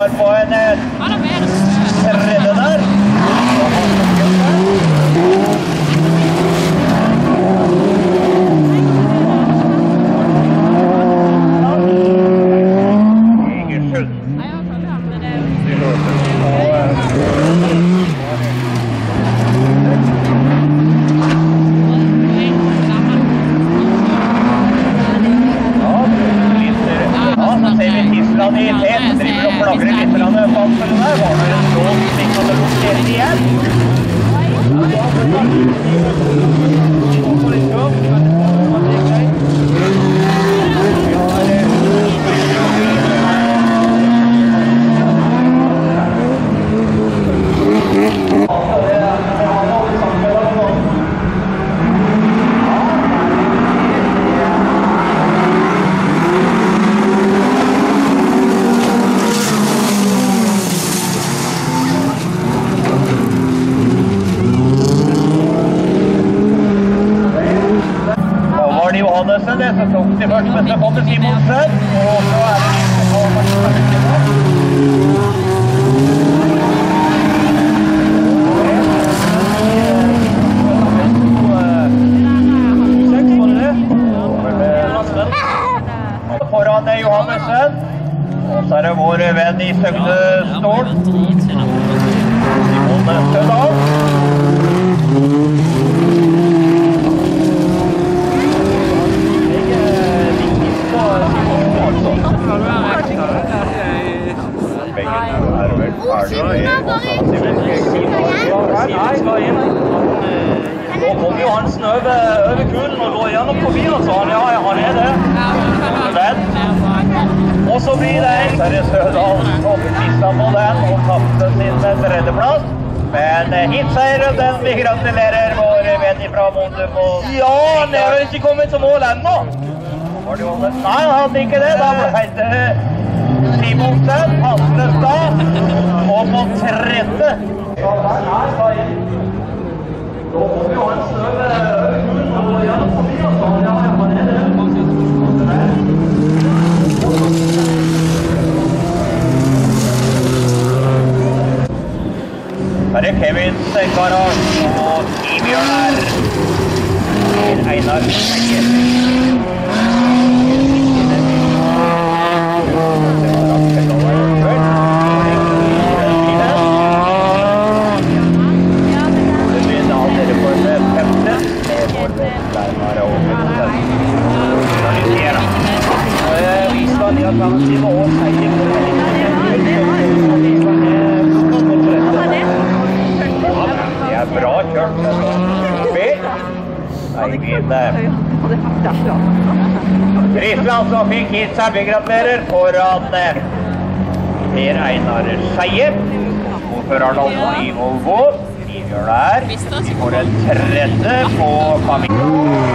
På en tredje der. Det så tok de først, men så kom det Simonsen, og så det litt på marsjene. Foran Johannessen, og så det vår venn I Søgnestål, Simon Stødal. Nå kom jo Hansen over kulen og lå gjennom på bilen, så han det. Og så blir det Sverre Sødal som mistet på den og tappte sin tredjeplass. Men hitseieren, den vi gratulerer vår venn fra Mondum. Ja, han vel ikke kommet til mål ennå. Nei, han hadde ikke det. Da ble det Simonsen, Hansenestad, og på tredje. Nå kommer jo Hansen over kulen og gjennom på bilen, så han det. Her Kevins garasje og Ibjørn Einar Senger. Friesland som fikk hit seg, vi gratulerer foran Per Einar Seier, ordføreren også I Volvo, Ibjørn vi får en tredje på familien.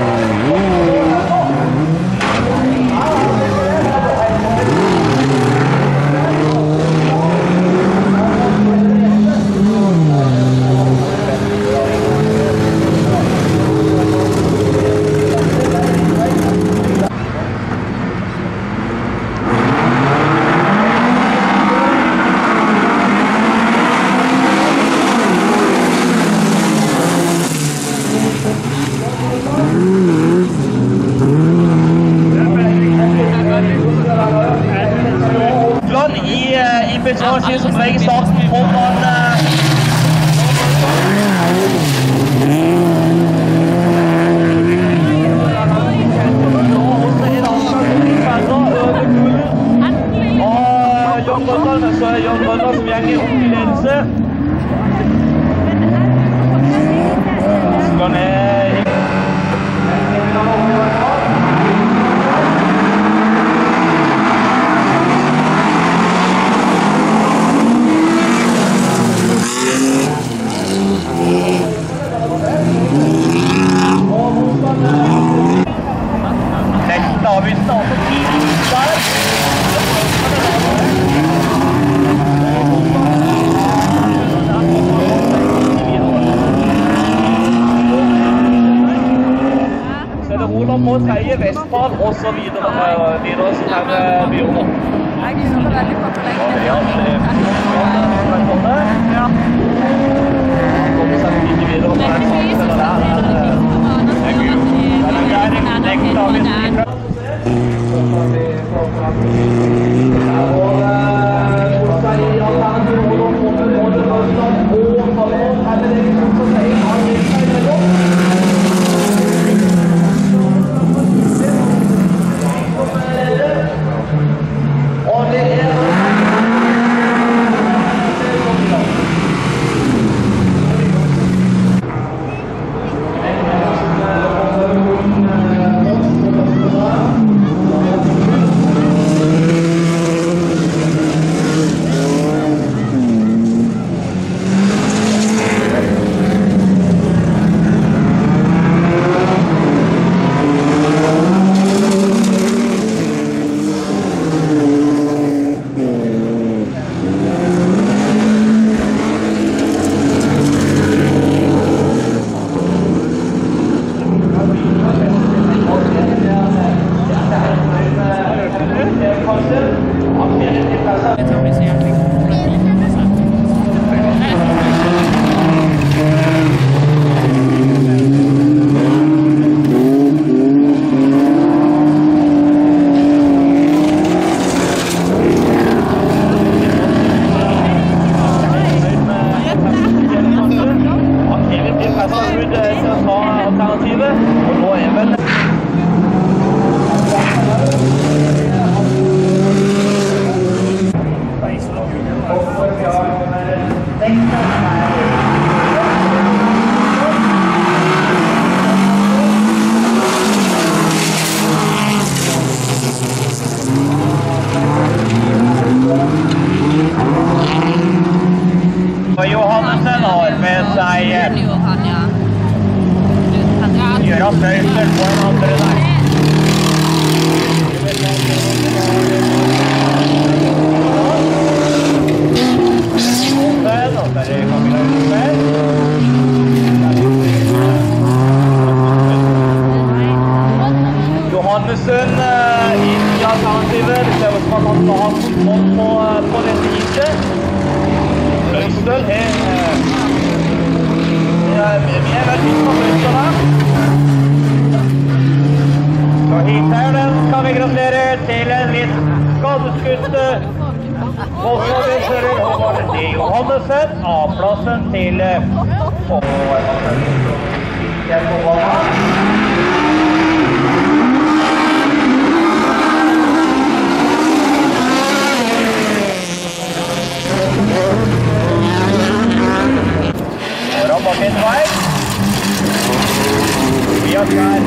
I Petrasje som preger starten foran Jon Bøndal, så Jon Bøndal som gjenger opp I ledelse. Skal ned avvisten også tidlig der. Så det Roland på tredje, Vestfall og så videre som her blir over. Jeg gleder meg veldig på Johannessen har med seg Gjøran Bøyster på en andre der. Johannessen i alternativet. Det ser ut som at han skal ha kontroll på dette hittet. Øystøl vi er veldig fornøyde der. Så hiteieren kan vi gratulere til en litt skadeskutt Volkswagen-kjører Håvard D. Johannessen. A-plassen til Bak en vei. Vi har klar.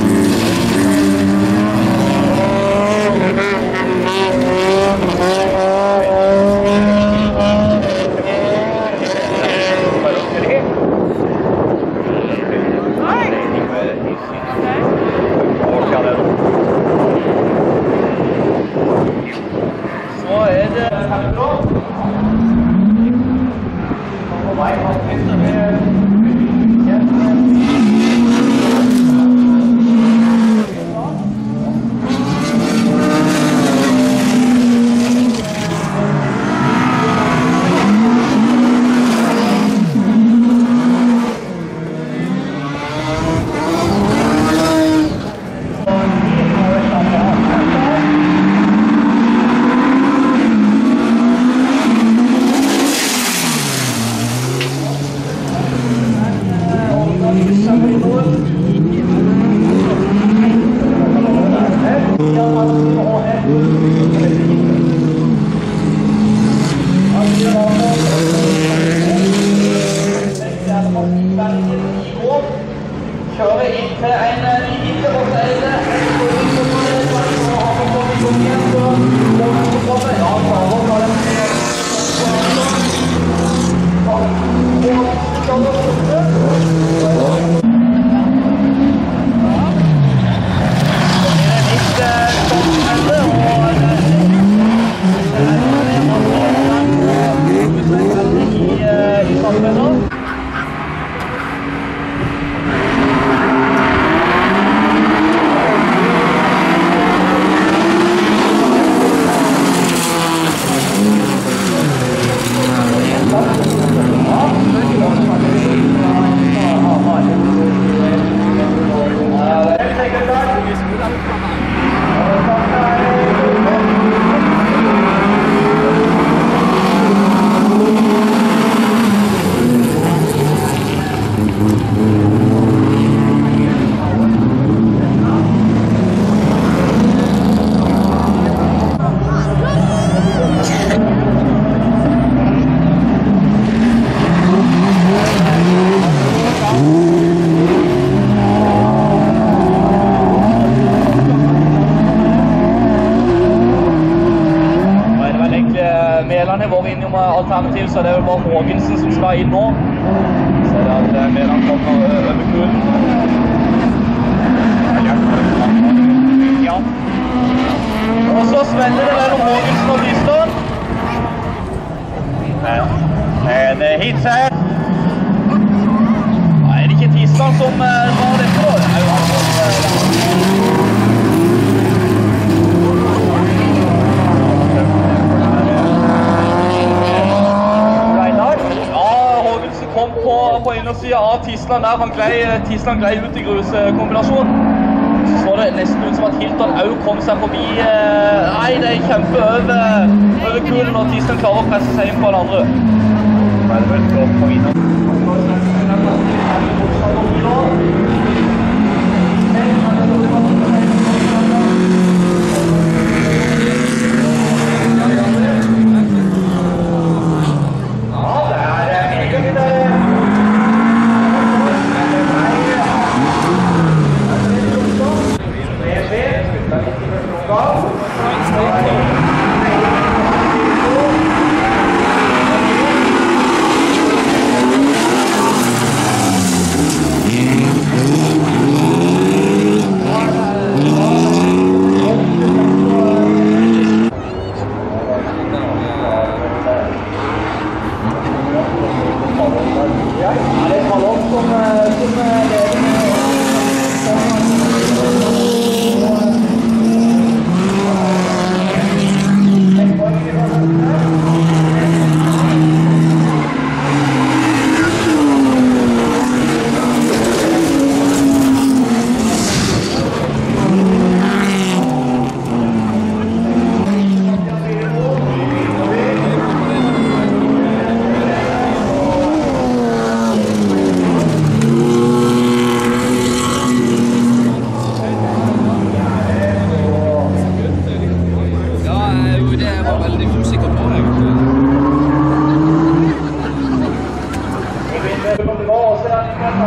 Så det herfra. På vei på piste med kjøre inn til en lite og seile. Melane var innom alternativ, så det er vel bare Hågensen som skal inn nå. Så det er at Melane kommer over kulen. Ja. Og så spenner det mellom Hågensen og Bystad. En hitseier. Er det ikke Tisland som drar dette da? Det er jo han som på innersiden av Tisland der. Tisland glei ut i gruskombinasjonen. Så så det nesten ut som at Hilton også kom seg forbi. Nei, det er kjempe over kulen når Tisland klarer å presse seg inn på den andre. Det er vel godt på innersiden.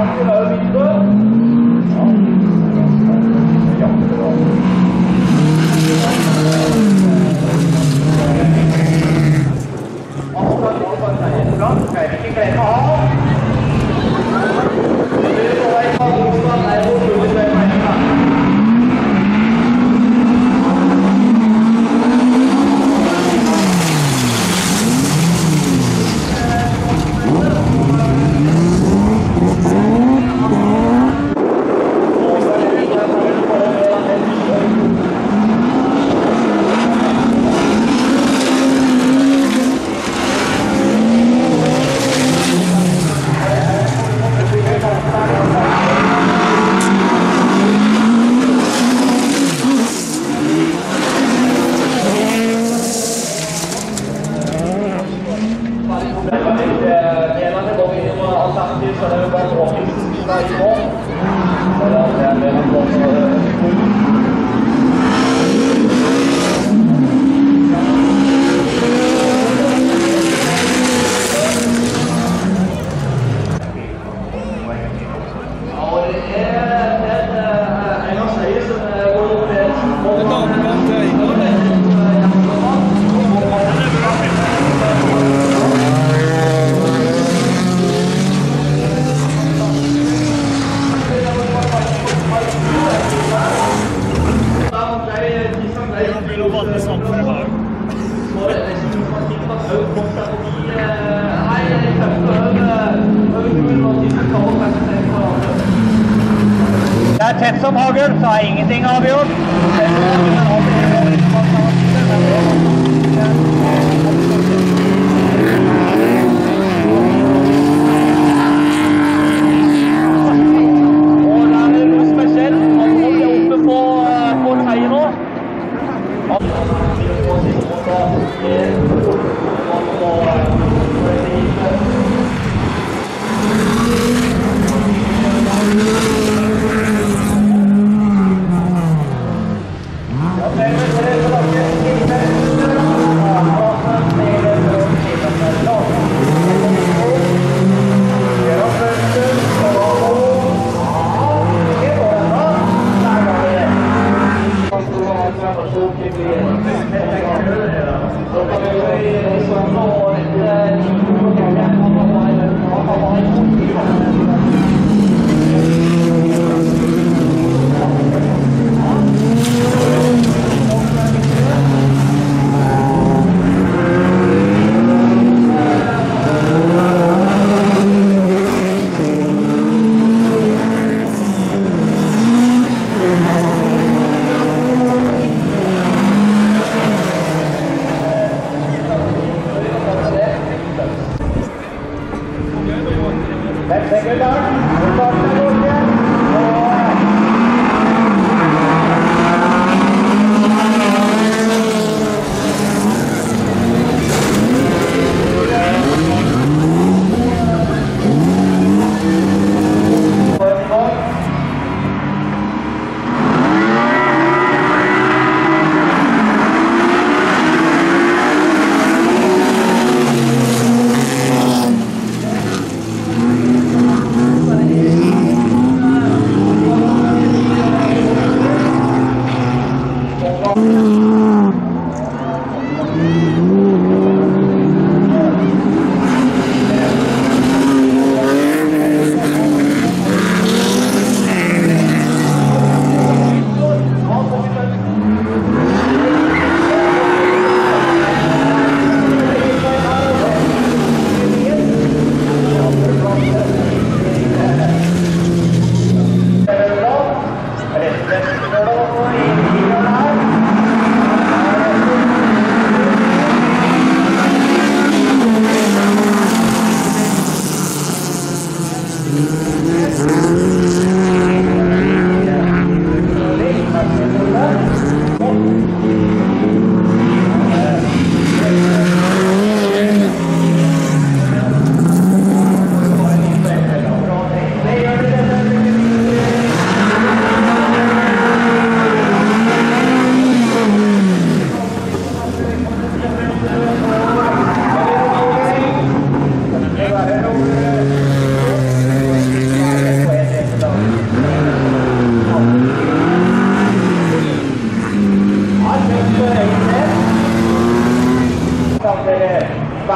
Asker er jo videre. Ja, det er tett som hagl, så er ingenting avgjort. Og det er noe spesielt. Man holder oppe på teien nå.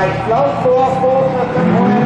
Eidsland på 17 poeng.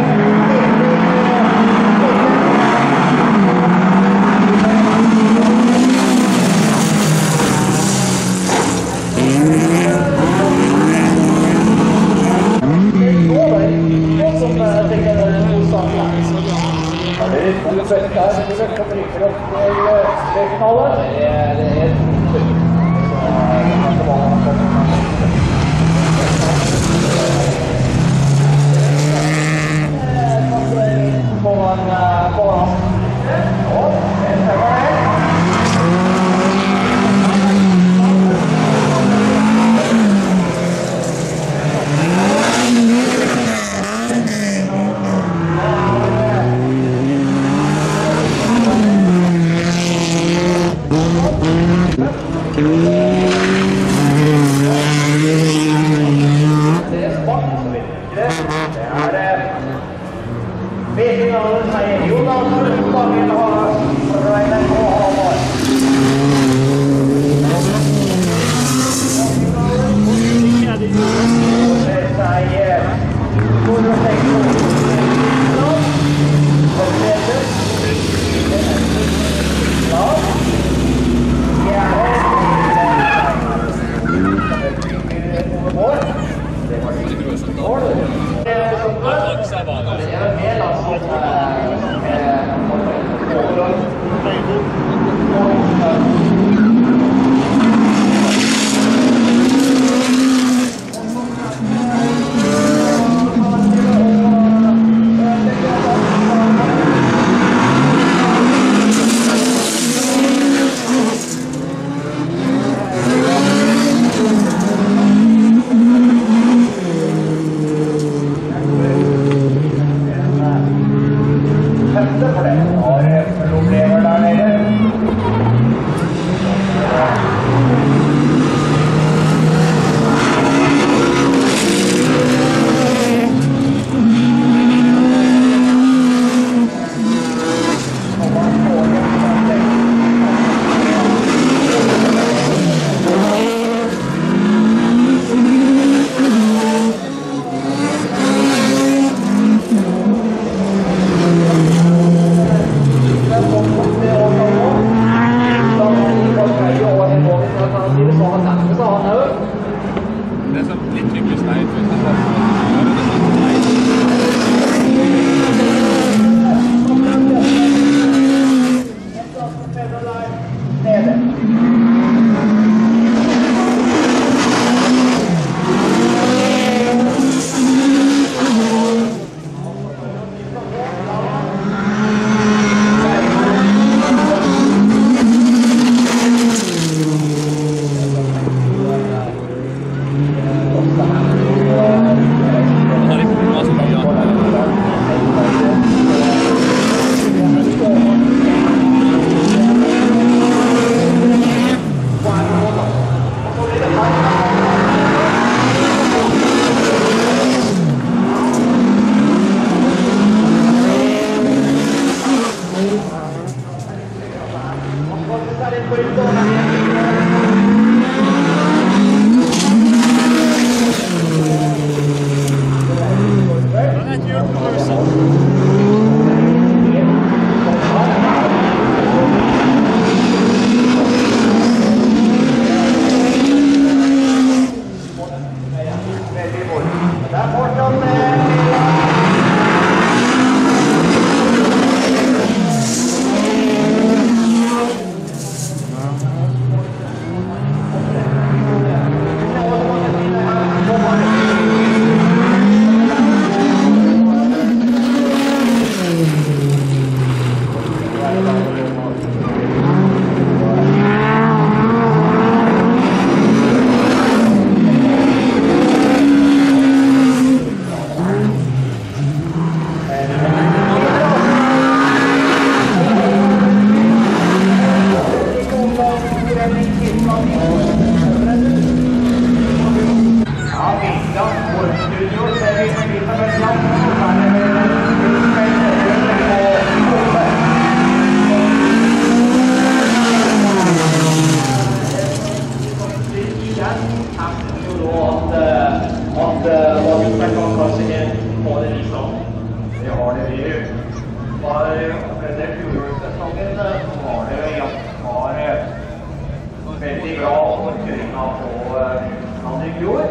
har opplevd fjorårssesongen, så var det veldig bra kjøringa på Russland i fjor.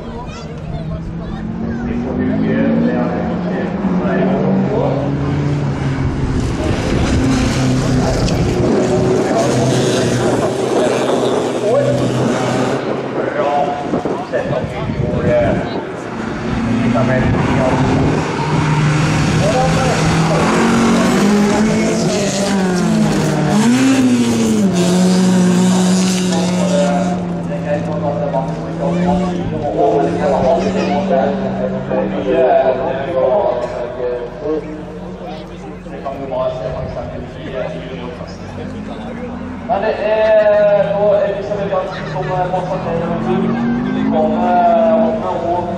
Vi får bruke det her Men det nå Elisabeth Jansen som passasjerer med tur kommer åpne og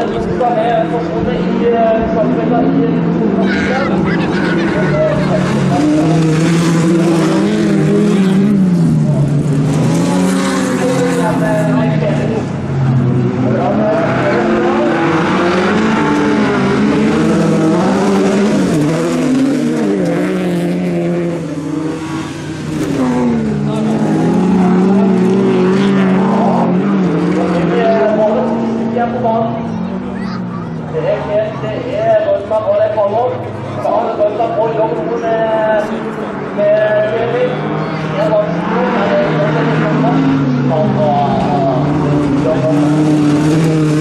Med